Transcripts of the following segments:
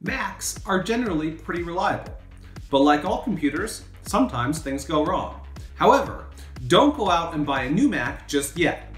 Macs are generally pretty reliable, but like all computers, sometimes things go wrong. However, don't go out and buy a new Mac just yet.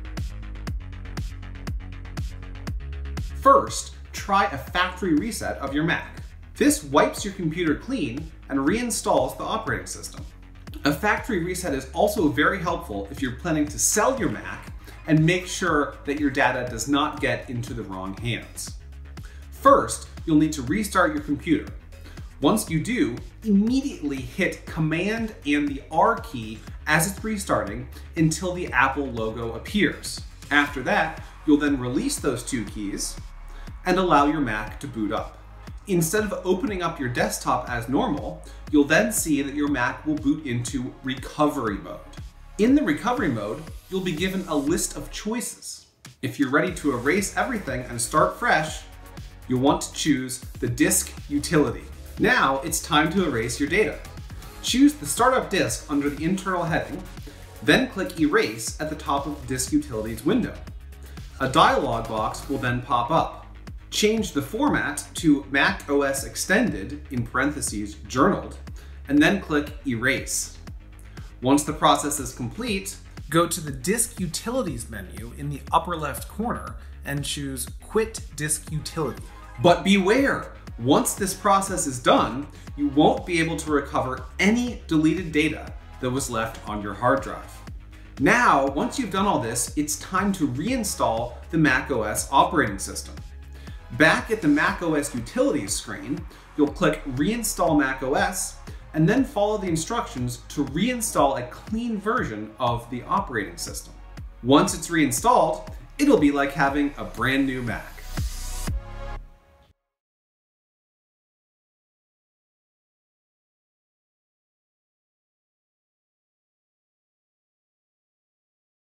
First, try a factory reset of your Mac. This wipes your computer clean and reinstalls the operating system. A factory reset is also very helpful if you're planning to sell your Mac and make sure that your data does not get into the wrong hands. First, you'll need to restart your computer. Once you do, immediately hit Command and the R key as it's restarting until the Apple logo appears. After that, you'll then release those two keys and allow your Mac to boot up. Instead of opening up your desktop as normal, you'll then see that your Mac will boot into recovery mode. In the recovery mode, you'll be given a list of choices. If you're ready to erase everything and start fresh, you'll want to choose the disk utility. Now it's time to erase your data. Choose the startup disk under the internal heading, then click Erase at the top of the disk utilities window. A dialog box will then pop up. Change the format to macOS Extended, in parentheses, journaled, and then click Erase. Once the process is complete, go to the Disk Utilities menu in the upper left corner and choose Quit Disk Utility. But beware! Once this process is done, you won't be able to recover any deleted data that was left on your hard drive. Now, once you've done all this, it's time to reinstall the macOS operating system. Back at the macOS Utilities screen, you'll click Reinstall macOS and then follow the instructions to reinstall a clean version of the operating system. Once it's reinstalled, it'll be like having a brand new Mac.